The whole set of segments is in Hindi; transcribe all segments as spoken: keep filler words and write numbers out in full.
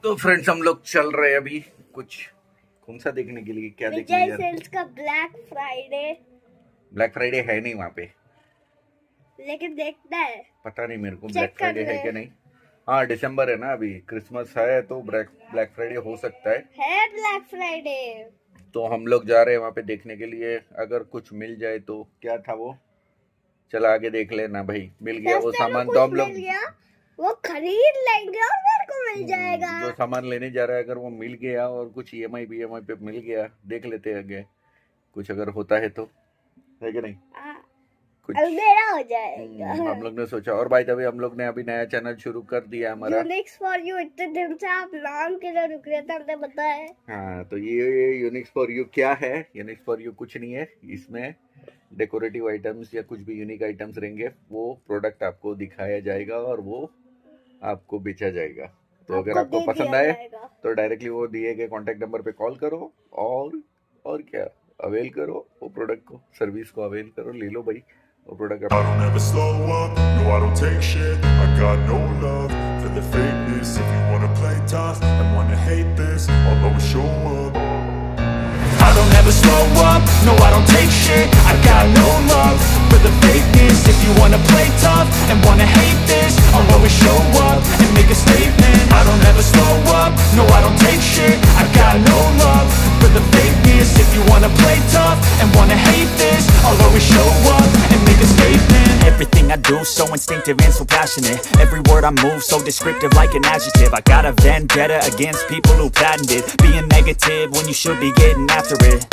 तो फ्रेंड्स हम लोग चल रहे हैं अभी कुछ कौन सा देखने के लिए, क्या देखने जा रहे हैं? सेल्स का ब्लैक फ्राइडे। ब्लैक फ्राइडे है नहीं वहाँ पे, लेकिन देखना है, पता नहीं मेरे को ब्लैक फ्राइडे है क्या नहीं। हाँ दिसंबर है ना, अभी क्रिसमस है तो ब्लैक ब्लैक फ्राइडे हो सकता है। है ब्लैक फ्राइडे। तो हम लोग जा रहे हैं वहाँ पे देखने के लिए, अगर कुछ मिल जाए तो। क्या था वो, चला आगे देख लेना भाई। मिल गया वो सामान तो हम लोग वो खरीद लेंगे और मेरे को मिल जाएगा। जो सामान लेने जा रहा है अगर वो मिल गया और कुछ E M I B M I पे मिल गया, देख लेते हैं आगे कुछ अगर होता है तो, है कि नहीं? कुछ मेरा हो जाएगा। हम लोग ने सोचा। और भाई तभी हम लोग ने अभी नया चैनल शुरू कर दिया हमारा यूनिक्स फॉर यू। इतने दिन से आप नाम के लिए रुक रहे थे, हमने बताया। हाँ तो ये यूनिक्स फॉर यू क्या है? यूनिक्स फॉर यू कुछ नहीं है, इसमें डेकोरेटिव आइटम्स या कुछ भी यूनिक आइटम्स रहेंगे, वो प्रोडक्ट आपको दिखाया जाएगा और वो आपको बेचा जाएगा। तो अगर आपको पसंद आए तो डायरेक्टली वो दिए गए कॉन्टेक्ट नंबर पे कॉल करो और और क्या अवेल करो वो प्रोडक्ट को, सर्विस को अवेल करो, ले लो भाई वो product. I don't ever slow up, no I don't take shit, I got no love for the fakeness. If you wanna play tough and wanna hate this, I'll always show up. I don't ever slow up, no I don't take shit, I got no love for the fakeness. If you wanna play tough and wanna hate this, I'll always show up and make a statement. I don't ever slow up, no I don't take shit, I got no love for the fakeness. If you wanna play tough and wanna hate this, I'll always show up and make a statement. Everything I do so instinctive and so passionate. Every word I move so descriptive like an adjective. I got a vendetta against people who patented being negative when you should be getting after it.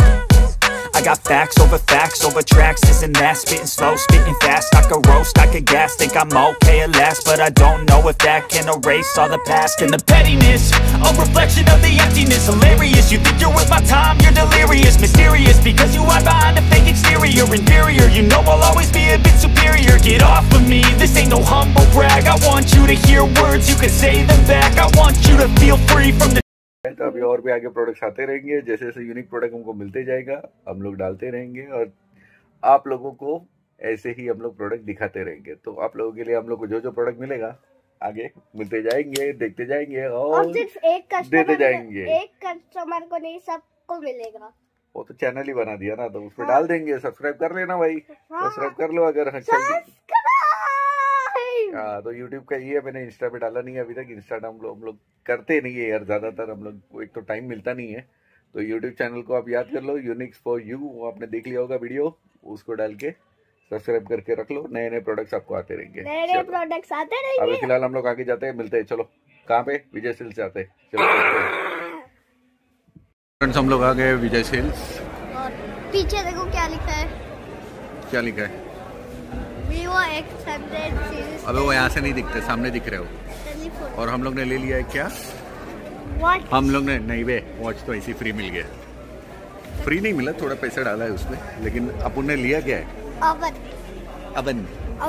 I got facts over facts over tracks, this and that. Spitting slow, spitting fast, I could roast, I could gas. Think I'm okay at last, but I don't know if that can erase all the past. And the pettiness, a reflection of the emptiness. Hilarious, you think you're worth my time, you're delirious. Mysterious, because you hide behind a fake exterior. Inferior, you know I'll always be a bit superior. Get off of me, this ain't no humble brag. I want you to hear words, you can say them back. I want you to feel free from the तो अभी और भी आगे प्रोडक्ट्स आते रहेंगे, जैसे जैसे यूनिक प्रोडक्ट हमको मिलते जाएगा हम लोग डालते रहेंगे और आप लोगों को ऐसे ही हम लोग प्रोडक्ट दिखाते रहेंगे। तो आप लोगों के लिए हम लोग को जो जो प्रोडक्ट मिलेगा आगे मिलते जाएंगे, देखते जाएंगे और, और सिर्फ एक कस्टमर देते जाएंगे। एक कस्टमर को नहीं, सबको मिलेगा। वो तो चैनल ही बना दिया ना, तो उस पर हाँ। डाल देंगे। सब्सक्राइब कर लेना भाई, सब्सक्राइब कर लो अगर अच्छा। हाँ तो YouTube का ये है, मैंने इंस्टा पे डाला नहीं है अभी तक। इंस्टाग्राम हम लोग हम लोग करते नहीं है यार, ज्यादातर हम लोग एक तो टाइम मिलता नहीं है। तो YouTube चैनल को आप याद कर लो, यूनिक्स फॉर यू, वो आपने देख लिया होगा वीडियो, उसको डाल के सब्सक्राइब करके रख लो। नए नए प्रोडक्ट्स आपको आते रहेंगे, नए नए प्रोडक्ट्स आते रहेंगे। अभी फिलहाल हम लोग आगे जाते हैं, मिलते हैं। चलो कहाँ पे? विजय सेल्स से आते हैं। चलो फ्रेंड्स हम लोग आ गए विजय सेल्स। और पीछे देखो क्या लिखा है। क्या लिखा है? Vivo X hundred series. अबे वो यहाँ से नहीं दिखते, सामने दिख रहे हो। और हम लोग ने ले लिया है क्या? वॉच। हम लोग ने नहीं बे, वॉच तो ऐसी फ्री मिल गया। फ्री नहीं मिला, थोड़ा पैसा डाला है उसमें, लेकिन अपन ने लिया क्या है? Oven. Oven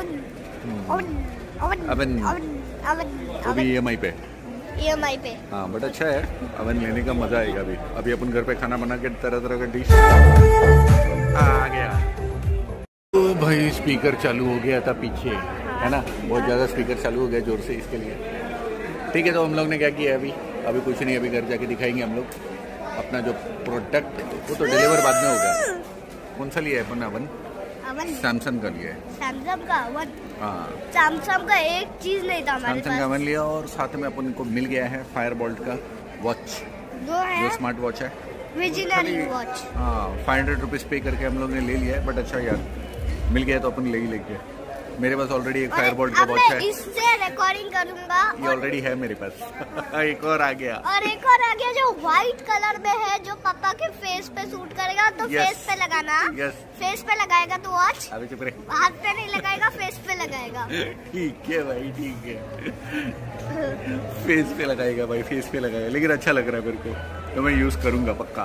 oven oven oven वो भी ई एम आई पे। ई एम आई पे हाँ बट अच्छा है, अवन लेने का मजा आएगा। अभी अभी अपन घर पे खाना बना के तरह तरह का डिश आ गया। तो भाई स्पीकर चालू हो गया था पीछे, है ना, बहुत ज़्यादा स्पीकर चालू हो गया जोर से, इसके लिए। ठीक है तो हम लोग ने क्या किया अभी अभी कुछ नहीं, अभी घर जाके दिखाएंगे हम लोग अपना जो प्रोडक्ट, वो तो डिलीवर बाद में होगा। कौन सा लिया है अपन? अवन सैमसंग का लिया है। सैमसंग का अवन। हाँ सैमसंग का एक चीज नहीं था हमारे पास। सैमसंग का अवन लिया और साथ में अपन को मिल गया है फायरबोल्ट का वॉच, जो स्मार्ट वॉच है, ओरिजिनल वॉच। हाँ फाइव हंड्रेड रुपीज पे करके हम लोग ने ले लिया है। बट अच्छा यार मिल गया तो अपन ले ही लेके। मेरे पास ऑलरेडी एक फायरबोल्ट का वॉच है, इससे रिकॉर्डिंग करूंगा। ये ऑलरेडी है मेरे पास। एक और आ गया, और एक और आ गया जो व्हाइट कलर में है, जो पापा के फेस पे सूट करेगा। तो yes, फेस पे लगाना। yes. फेस पे लगाएगा तो वॉच, अभी चुप रहे, हाथ पे नहीं लगाएगा, फेस पे लगाएगा। ठीक है भाई, ठीक है। फेस पे लगाएगा भाई, फेस पे लगाएगा, लेकिन अच्छा लग रहा है मेरे को, तो मैं यूज करूंगा पक्का।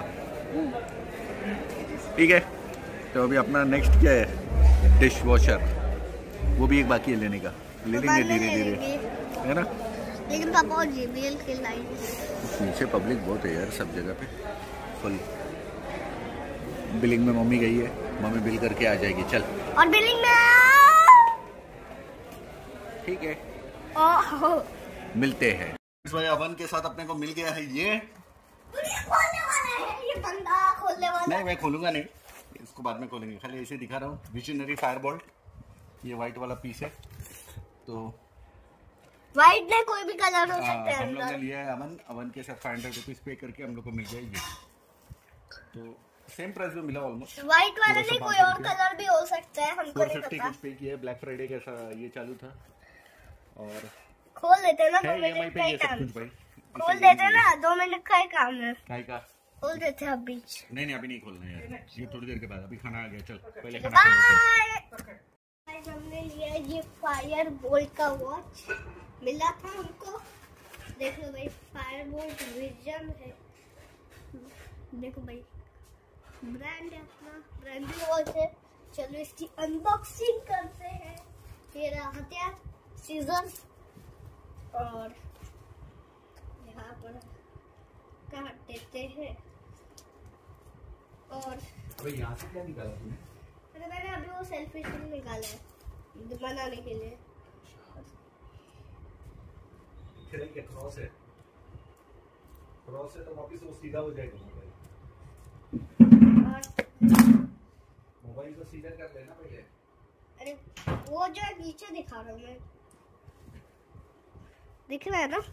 ठीक है तो अभी अपना नेक्स्ट क्या है? डिश वॉशर, वो भी एक बाकी है लेने का, ले लेंगे धीरे धीरे, है ना। लेकिन पापा जी बी एल के लाइन पीछे पब्लिक बहुत है यार, सब जगह पे फुल। बिलिंग में मम्मी गई है, मम्मी बिल करके आ जाएगी। चल और बिलिंग में ठीक है ओह मिलते हैं। इस भाई अवन के साथ अपने को मिल गया है ये खोलने वाला है, ये बंदा खोलने वाला। नहीं मैं खोलूंगा नहीं, इसको बाद में खोलेंगे, खाली ऐसे दिखा रहा हूँ। विजनरी फायरबोल्ट, ये व्हाइट वाला पीस है। तो व्हाइट में कोई भी कलर हो सकता है। हम लोग ने लिया है अवन, अवन के साथ फाइव हंड्रेड रुपीज पे करके हम लोग को मिल गया ये। तो सेम प्राइस में मिला ऑलमोस्ट। व्हाइट वाला नहीं, कोई और कलर भी हो सकता है, हमको नहीं पता। कुछ पे किया है, ब्लैक फ्राइडे का ये चालू था। और खोल देते ना, दो मिनट का ही काम। खोल देते ना, दो मिनट का ही काम है। काय का खोल देते हैं अभी। नहीं नहीं अभी नहीं खोलना यार, ये थोड़ी देर के बाद, अभी खाना आ गया। चल पहले खाना खा लेते हैं। हमने लिया ये फायर बोल्ट का वॉच, मिला था हमको। देख लो भाई, फायर बोल्ट विजन है, देखो भाई ब्रांड है अपना, ब्रांडेड वॉच है। चलो इसकी अनबॉक्सिंग करते हैं। ये रहा हथियार, सीजर, और यहाँ पर काट देते हैं। और अबे यहाँ से क्या निकाला तूने? अरे मैंने अभी वो सेल्फी स्टिक निकाला है बनाने के लिए। क्या क्रॉस है? क्रॉस है तो वापस वो सीधा हो जाएगा मोबाइल। मोबाइल को सीधा कर लेना पहले। अरे वो जो है नीचे दिखा रहा हूँ मैं, दिख रहा है ना?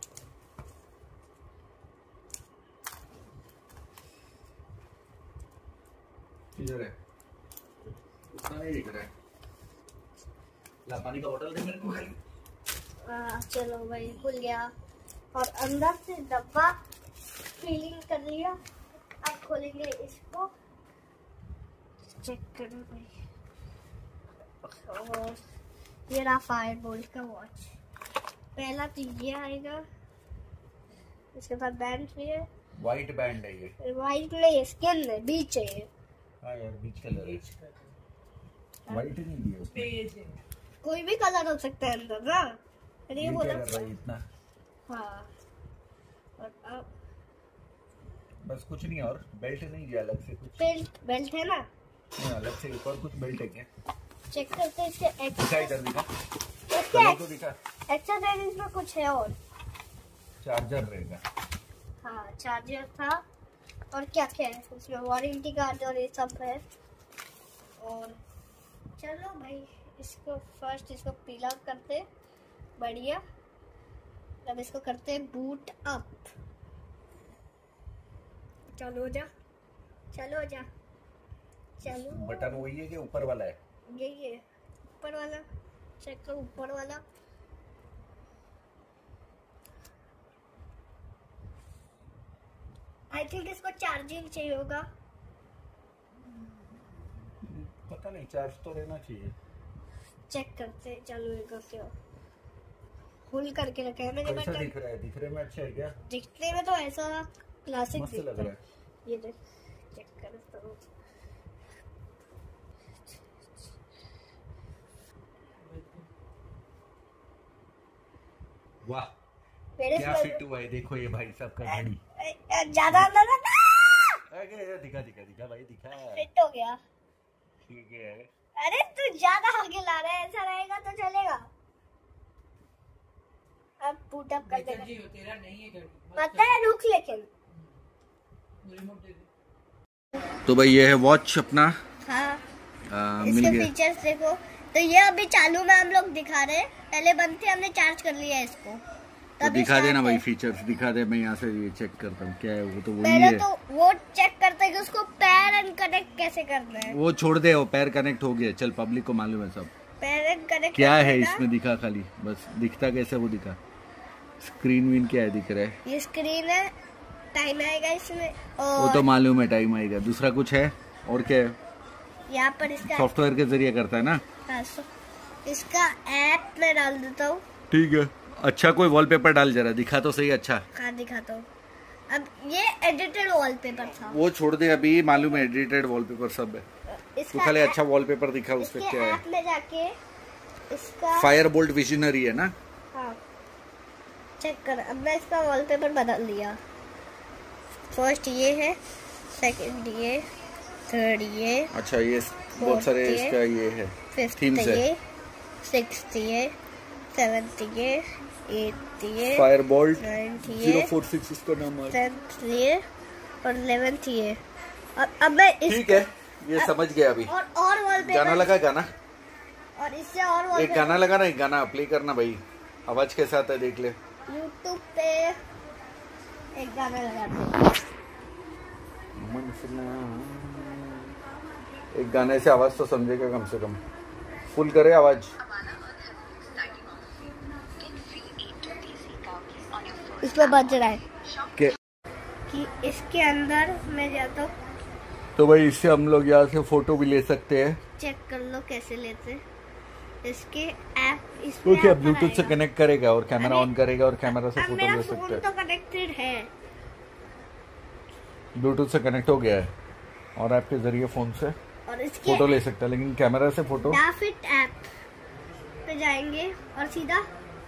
इधर है, उतना नहीं दिख रहा है। ला पानी का बोतल दे मेरे को खाली। आ, चलो भाई खुल गया, और अंदर से डब्बा फीलिंग कर लिया। अब खोलेंगे इसको, चेक करो भाई। और ये रहा फायर बोल्ट का वॉच। पहला तो ये आएगा, इसके साथ बैंड भी है। व्हाइट बैंड है ये, व्हाइट नहीं, स्किन है, बीच है ये। हाँ यार बीच कलर है, व्हाइट नहीं दिया उसमें। कोई भी कलर हो सकता है अंदर ना। अरे ये बोला इतना। हाँ, और अब बस कुछ नहीं, और बेल्ट नहीं दिया अलग से कुछ। बेल्ट बेल्ट है ना, नहीं अलग से ऊपर कुछ बेल्ट है क्या? चेक करते हैं इसके दिखा, इधर दिखा, इसके कलर तो दिखा। एक्सेसरीज में कुछ है और चार्जर रहेगा। हाँ चार्जर था, और क्या क्या है उसमें, वारंटी कार्ड और ये सब है। और चलो भाई इसको फर्स्ट इसको पील आउट करते, बढ़िया। अब इसको करते हैं बूट अप। चलो जा, चलो जा, चलो। बटन वही है कि ऊपर वाला है? यही है, ऊपर वाला। चेक करो ऊपर वाला। आई थिंक इसको चार्जिंग चाहिए होगा, पता नहीं, चार्ज तो रहना चाहिए। चेक करते हैं। चलो एक करके फुल करके रखा है मैंने। कैसा दिख रहा है? दिखने में अच्छा है क्या? दिखने में तो ऐसा क्लासिक मस्त लग रहा है। ये देख, चेक कर तो। वाह क्या फिट हुआ है, देखो ये भाई साहब का घड़ी। ज्यादा अंदर ना, दिखा दिखा दिखा भाई, दिखा। फिट हो गया, ठीक है। अरे तू ज्यादा आगे ला रहा है, ऐसा रहेगा तो चलेगा। अब पुट अप कर देगा, तेरा नहीं है पता है, रुक। लेकिन तो भाई ये है वॉच अपना। हाँ आ, इसके मिल गया। फीचर्स देखो। तो ये अभी चालू में हम लोग दिखा रहे हैं, पहले बंद थे, हमने चार्ज कर लिया है इसको। तो दिखा देना भाई फीचर्स, दिखा दे। मैं यहाँ से ये चेक करता हूँ क्या है वो, तो वही पहले है। तो वो चेक करते हैं कि उसको पैर अनकनेक्ट कैसे करना है। वो छोड़ दे, वो पैर कनेक्ट हो गया। चल पब्लिक को मालूम है सब। पैर अनकनेक्ट क्या है इसमें, दिखा खाली, बस दिखता कैसे वो दिखा। स्क्रीन विन क्या है दिख रहा है? ये स्क्रीन है, टाइम आएगा इसमें। और वो तो मालूम है टाइम आएगा। दूसरा कुछ है और क्या है? यहाँ पर इसका सॉफ्टवेयर के जरिए करता है ना। हाँ, इसका ऐप मैं डाल देता हूँ। ठीक है। अच्छा कोई वॉलपेपर डाल जरा, दिखा तो सही। अच्छा हाँ दिखाता हूँ। अब ये एडिटेड वॉलपेपर था, वो छोड़ दे, अभी मालूम है एडिटेड वॉलपेपर सब है। तो खाली अच्छा वॉलपेपर दिखा, उस पे क्या है? ऐप में जाके इसका फायर बोल्ट विजनरी है ना। हाँ चेक कर। अब मैं इसका वॉलपेपर बदल दिया। फर्स्ट ये है, सेकंड ये, थर्ड ये। अच्छा ये बहुत सारे इसका ये है, फिफ्थ थीम्स है। ये, सिक्स्थ ये, सेवेंथ ये, एट ये, फायरबोल्ट नाइन्थ जीरो ये, फोर सिक्स इसका नाम है। टेंथ ये और इलेवेंथ ये। और अब मैं इस ठीक है, ये समझ गया अभी। और और वॉलपेपर गाना लगा, गाना और इससे और एक वॉलपेपर गाना लगा ना, एक गाना प्ले करना भाई, आवाज कैसा आता है देख ले। यूट्यूब पे एक गाना लगाते। एक गाने से आवाज तो समझेगा कम से कम, फुल करे आवाज। इसमें बज रहा है के कि इसके अंदर मैं जाता हूँ, तो भाई इससे हम लोग यहाँ से फोटो भी ले सकते हैं। चेक कर लो कैसे लेते। इसके ऐप इसमें तो क्या ऐप ब्लूटूथ से आएगा। कनेक्ट करेगा और कैमरा अरे, ऑन करेगा और कैमरा से अब फोटो मेरा ले फोन सकते हैं। तो कनेक्टेड है। ब्लूटूथ से कनेक्ट हो गया है और ऐप के जरिए फोन से और इसके फोटो ले सकता है, लेकिन कैमरा से फोटो। डाफिट ऐप पे जाएंगे और सीधा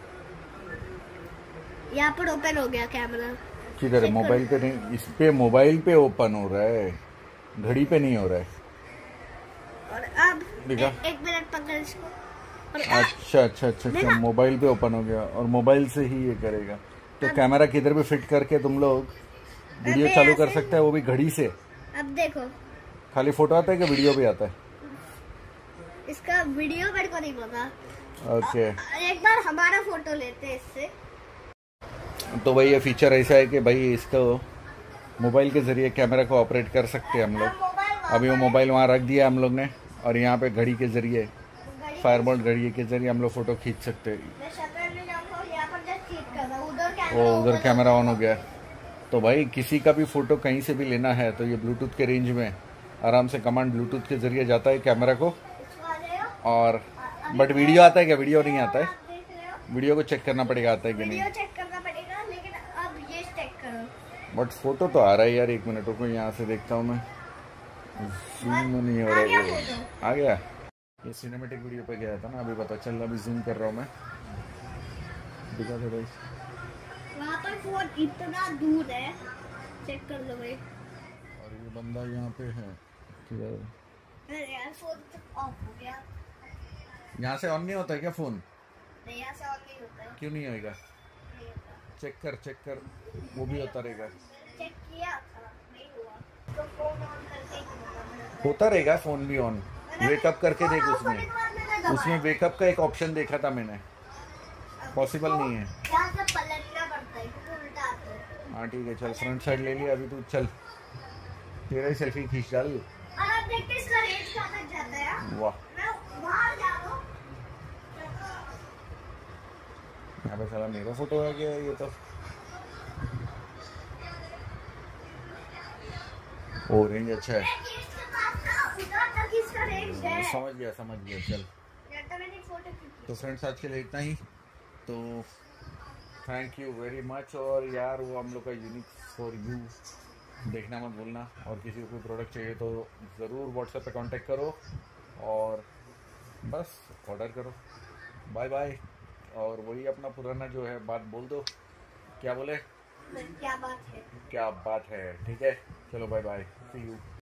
यहाँ पर ओपन हो गया कैमरा। किधर है? मोबाइल पे नहीं, इस पे मोबाइल पे ओपन हो रहा है, घड़ी पे नहीं हो रहा है। और अब दिखा? ए, एक मिनट पकड़ इसको और अब अच्छा अच्छा अच्छा अच्छा, मोबाइल पे ओपन हो गया और मोबाइल से ही ये करेगा। तो कैमरा किधर भी फिट करके तुम लोग वीडियो अबे चालू कर ऐसे- सकते हैं, वो भी घड़ी से। अब देखो खाली फोटो आता है कि वीडियो भी आता है? इसका वीडियो मेरे को नहीं पता। ओके, एक बार हमारा फोटो लेते हैं इससे। तो भाई ये फीचर ऐसा है कि भाई इसको मोबाइल के जरिए कैमरा को ऑपरेट कर सकते हैं हम लोग। मोबाइल अभी वो मोबाइल वहाँ रख दिया हम लोग ने, और यहाँ पे घड़ी के जरिए, घड़ी- फायरबोल्ट घड़ी के जरिए हम लोग फोटो खींच सकते हैं। मैं शटर में जाऊंगा और यहाँ पर जस्ट क्लिक कर रहा हूँ, उधर वो कैमरा उधर open कैमरा ऑन हो गया। तो भाई किसी का भी फोटो कहीं से भी लेना है तो ये ब्लूटूथ के रेंज में आराम से कमांड ब्लूटूथ के जरिए जाता है कैमरा को। इसको आ जाएगा। और बट वीडियो आता है क्या? वीडियो नहीं आता है, आप देख रहे हो वीडियो को चेक करना पड़ेगा आता है कि वीडियो नहीं। चेक करना पड़ेगा, लेकिन अब ये चेक करो। बट फोटो तो आ रहा है यार, एक मिनट रुको, यहाँ से देखता हूँ मैं। जूम नहीं हो रहा आ गया है, फोटो। आ गया। ये सिनेमेटिक वीडियो पे गया था ना, अभी पता चल, अभी जूम कर रहा हूँ मैं, दिखा दे भाई। वहाँ पर फोन इतना दूर है, चेक कर लो भाई। और ये बंदा यहाँ पे है, किधर? अरे यार फोन तो ऑफ हो गया। यहाँ से ऑन नहीं होता है क्या फोन? नहीं, यहाँ से ऑन नहीं होता है। क्यों नहीं होएगा? नहीं होता। चेक कर चेक कर, वो भी होता रहेगा। चेक किया था, नहीं हुआ। तो फोन ऑन करके ही होगा मेरा। होता रहेगा फोन भी ऑन। वेकअप करके देख, फोन ऑफ उसमें होने के बाद मैंने दबाया। उसमें वेकअप का एक ऑप्शन देखा था मैंने, पॉसिबल नहीं है। यहाँ से पलटना पड़ता है क्योंकि उल्टा आता है। हाँ ठीक है, चल फ्रंट साइड ले लिया, अभी तू चल, तेरा ही सेल्फी खींच डाल। और अब देखते हैं इसका रेंज कहाँ तक जाता है यार। वाह, मैं वहाँ जा रहा हूँ। यहाँ पे साला मेरा फोटो आ गया ये तो। ओ रेंज अच्छा है, इसके बाद ना उधर तक इसका रेंज है। समझ गया समझ गया। चल या तो मैंने फोटो खींची। तो फ्रेंड्स आज के लिए इतना ही, तो थैंक यू वेरी मच। और यार वो हम लोग का यूनिक फॉर यू देखना मत भूलना, और किसी को कोई प्रोडक्ट चाहिए तो ज़रूर व्हाट्सएप पे कांटेक्ट करो और बस ऑर्डर करो। Bye bye. और वही अपना पुराना जो है बात बोल दो, क्या बोले? क्या बात है। क्या बात है, ठीक है, चलो बाय बाय, सी यू।